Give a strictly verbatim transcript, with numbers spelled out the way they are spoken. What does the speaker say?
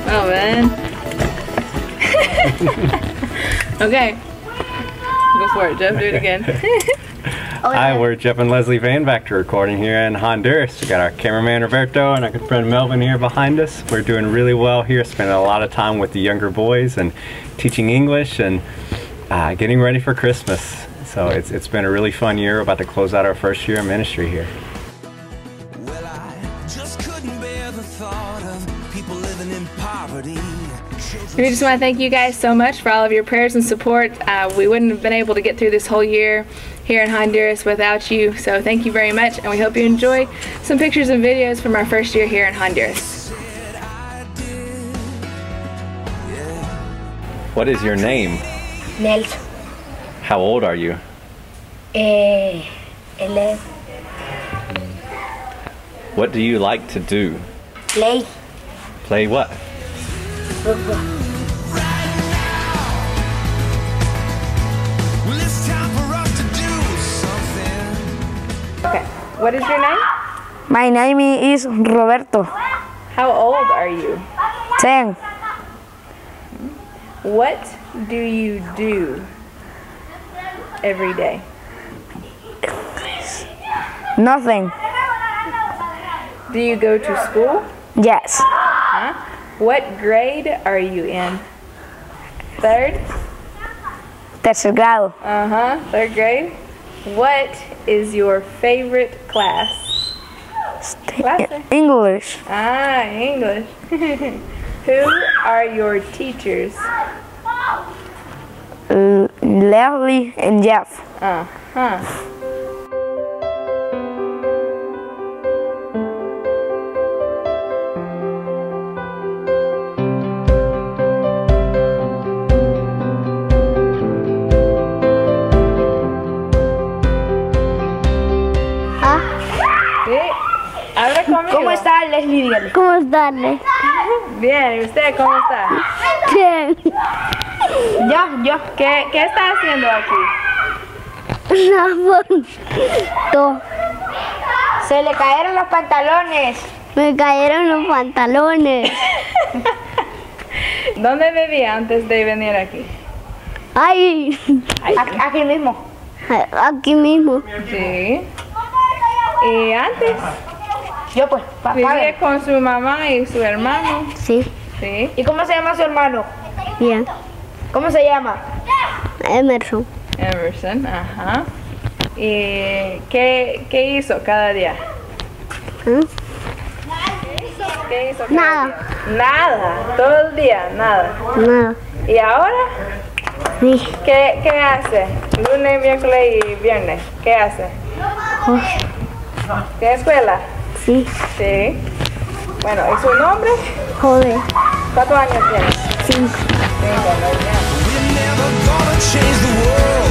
Oh man. Okay. Go for it, Jeff. Do it again. Hi, we're Jeff and Leslie Vanvactor recording here in Honduras. We got our cameraman Roberto and our good friend Melvin here behind us. We're doing really well here, spending a lot of time with the younger boys and teaching English and uh, getting ready for Christmas. So it's, it's been a really fun year. We're about to close out our first year of ministry here. Well, I just couldn't bear the thought of people living in poverty. We just want to thank you guys so much for all of your prayers and support. Uh, we wouldn't have been able to get through this whole year here in Honduras without you, so thank you very much, and we hope you enjoy some pictures and videos from our first year here in Honduras. What is your name? Nelson. How old are you? Eh, eleven. What do you like to do? Play. Play what? Football. Okay, what is your name? My name is Roberto. How old are you? Ten. What do you do every day? Nothing. Do you go to school? Yes. Huh? What grade are you in? Third? Tercer grado. Uh-huh, third grade. What is your favorite class? Class? English. Ah, English. Who are your teachers? Uh, Leslie and Jeff. Uh-huh. Habla conmigo. ¿Cómo está Leslie? Dígale. ¿Cómo está Leslie? Bien, ¿y usted cómo está? Bien. Yo, yo. ¿Qué, qué está haciendo aquí? Una foto. Se le cayeron los pantalones. Me cayeron los pantalones. ¿Dónde vivía antes de venir aquí? Ay. Aquí, aquí mismo. Aquí mismo. Sí. ¿Y antes? Yo pues, papá. Vivía con su mamá y su hermano. Sí. Sí. ¿Y cómo se llama su hermano? Bien. ¿Cómo se llama? Emerson. Emerson, ajá. ¿Y qué, qué hizo cada día? ¿Eh? ¿Qué hizo cada Nada. día? Nada. Todo el día, nada. Nada. ¿Y ahora? Sí. ¿Qué, qué hace? Lunes, miércoles y viernes. ¿Qué hace? ¿Tiene escuela? Sí. Sí. Bueno, ¿y su nombre? Joder. ¿Cuántos años tiene? Cinco. Cinco, muy bien. We're never gonna change the world.